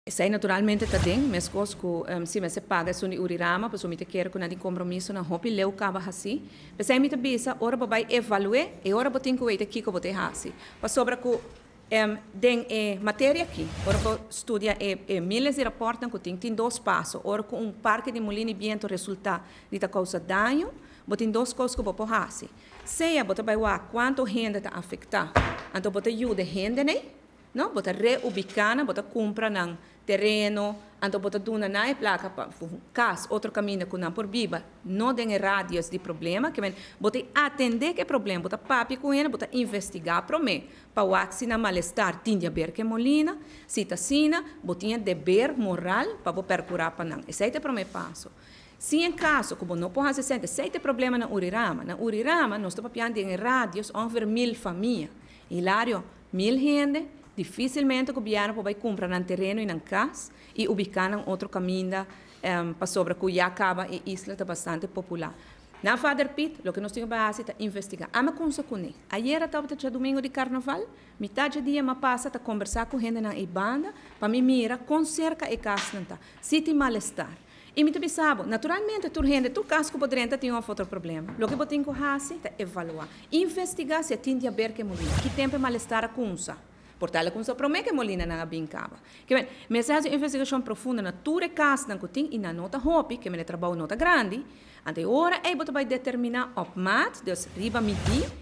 Sei naturalmente também, mas coisas que se você paga sobre o urirama, para me quer com um compromisso na hopi leu cava assim, mas aí me bisa ora vai evaluar e ora botin que o aqui que bote assim, para sobre que den matéria aqui, ora estudia milhares de rapportos que tem dois passos, ora com parque de molino viento resulta de ta causa dano, botin dois coisas que bote assim, seja bote vai lá quanto gente está afetar, então bote ajuda gente né? Não, bota reubicar, bota compra nang terreno, então bota duna na placa para caso outro caminho que não por viva, não tem rádios de problema, que vem bota atender que problema, bota papi com ele, bota investigar para mim, para o axi na malestar tinha ver que molina, se tá sina, botinha dever moral para percurar para nang. Esse é o primeiro passo. Se em caso, como não pode se sente, se tem problema na Urirama nós estamos piando em rádios ongeveer 1000 famílias, hilário 1000 gente. Dificilmente o governo vai comprar um terreno em casa e ubicar em outro caminho para sobre que já acaba e a isla está bastante popular. Na Father Pit, o que nós temos que fazer é investigar. Ama com isso com ele. Ayer estava domingo de carnaval, metade do dia me passa a conversar com gente na Ibanda para me mirar com cerca e casa não se tem malestar. E me sabe, naturalmente, tu gente, tu caso que poderia ter um outro problema. O que eu tenho que fazer é evaluar, investigar se tem a ver que mulher, que tempo malestar com isso. Portanto, com promete que Molina não brincava. Que bem, mas essa investigação profunda na tua casa não tem e na nota hobby que me trabalho nota grande, ante ora é botar vai determinar op mat, dus riba midi